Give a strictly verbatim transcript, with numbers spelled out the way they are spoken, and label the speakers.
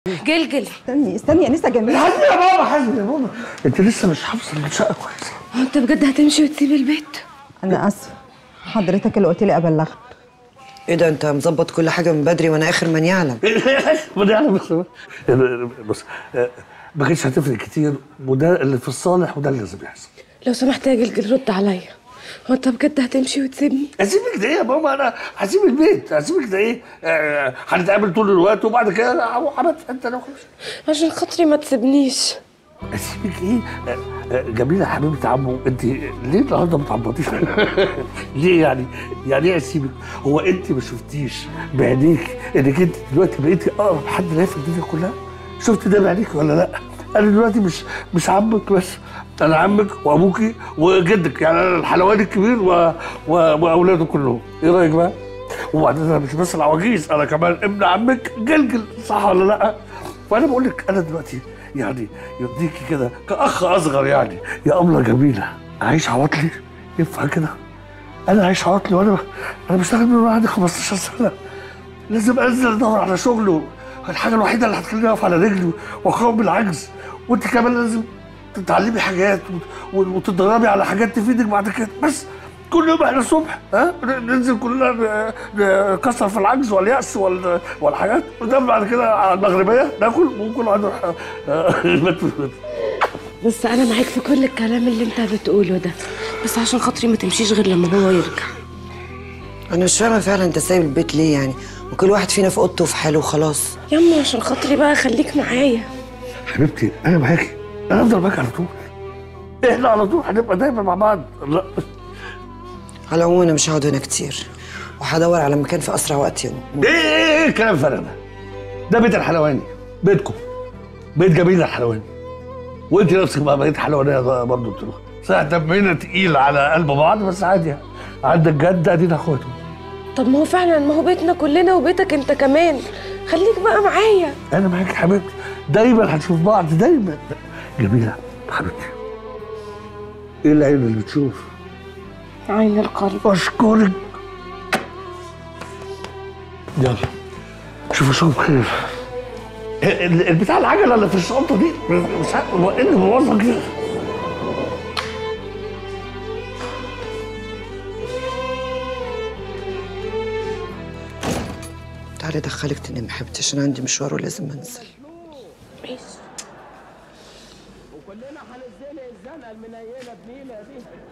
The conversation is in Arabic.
Speaker 1: جلجل
Speaker 2: استني استني يا نسا جميل.
Speaker 3: حاسبي يا بابا، حاسبي يا بابا. انت لسه مش حافظه الشقه كويس.
Speaker 1: هو انت بجد هتمشي وتسيب البيت؟
Speaker 2: انا اسفه، حضرتك اللي قلت لي ابلغك.
Speaker 4: ايه ده، انت مظبط كل حاجه من بدري وانا اخر من يعلم.
Speaker 3: من يعلم بس بص، ما كانتش هتفرق كتير، وده اللي في الصالح وده اللي لازم يحصل.
Speaker 1: لو سمحت يا جلجل رد عليا، هو انت بجد هتمشي وتسيبني؟
Speaker 3: اسيبك ده ايه يا ماما؟ انا هسيب البيت، هسيبك ده ايه؟ آه، هنتقابل طول الوقت وبعد كده هروح ابات انت لو خلاص.
Speaker 1: عشان خاطري ما تسيبنيش.
Speaker 3: اسيبك ايه؟ آه، آه، جميله حبيبه عمو، انت ليه النهارده ما بتعبطيش؟ ليه يعني؟ يعني ايه اسيبك؟ هو انت ما شفتيش بعينيك انك انت دلوقتي بقيتي اقرب حد ليا في الدنيا كلها؟ شفت ده بعينيك ولا لا؟ انا دلوقتي مش مش عمك بس، انا عمك وابوكي وجدك، يعني انا الحلواني الكبير و... و... واولاده كلهم. ايه رايك بقى؟ وبعدين انا مش بس العواجيز، انا كمان ابن عمك جلجل، صح ولا لا؟ فانا بقول لك انا دلوقتي يعني يرضيكي كده كاخ اصغر، يعني يا قمله جميله اعيش عواطلي؟ ينفع كده؟ انا عايش عواطلي وانا انا بشتغل من وانا عندي خمستاشر سنه، لازم انزل ادور على شغل، الحاجه الوحيده اللي هتخليني اقف على رجلي واقاوم بالعجز. وانت كمان لازم تتعلمي حاجات وتتدربي على حاجات تفيدك بعد كده. بس كل يوم احنا الصبح ها ننزل كلنا نكسر في العجز واليأس والحاجات، وننام بعد كده على المغربيه ناكل وكل واحد يروح يبات في البيت.
Speaker 1: بس انا معاك في كل الكلام اللي انت بتقوله ده، بس عشان خاطري ما تمشيش غير لما هو يرجع.
Speaker 4: انا مش فاهمه فعلا انت سايب البيت ليه يعني، وكل واحد فينا في اوضته وفي حاله وخلاص.
Speaker 1: يا امي عشان خاطري بقى خليك معايا.
Speaker 3: حبيبتي انا معاكي، انا هفضل معاكي على طول، احنا على طول هنبقى دايما مع بعض. لا
Speaker 4: على العموم انا مش هقعد هنا كتير، وهدور على مكان في اسرع وقت يوم.
Speaker 3: ايه ايه ايه الكلام الفارغ ده؟ ده بيت الحلواني، بيتكم، بيت جميل الحلواني، وانت نفسك بقى بقيت حلوانيه برضه. بتروح صح، دمنا تقيل على قلب بعض بس عادي، عندك جد ادينا اخواته.
Speaker 1: طب ما هو فعلا، ما هو بيتنا كلنا وبيتك انت كمان، خليك بقى معايا.
Speaker 3: انا معاك يا حبيبتي، دايما هنشوف بعض دايما. جميله حبيبتي، ايه العين اللي بتشوف؟
Speaker 1: عين القلب.
Speaker 3: اشكرك. يلا شوفوا شوف خير. البتاع العجله اللي في الشنطه دي مش عارف هو ايه اللي بوظها كده.
Speaker 4: تعالي ادخلك تنام يا حبيبتي عشان عندي مشوار ولازم انزل.
Speaker 1: ماشي.
Speaker 5: وكلنا هنزل الزنقه المنيله بنيله دي.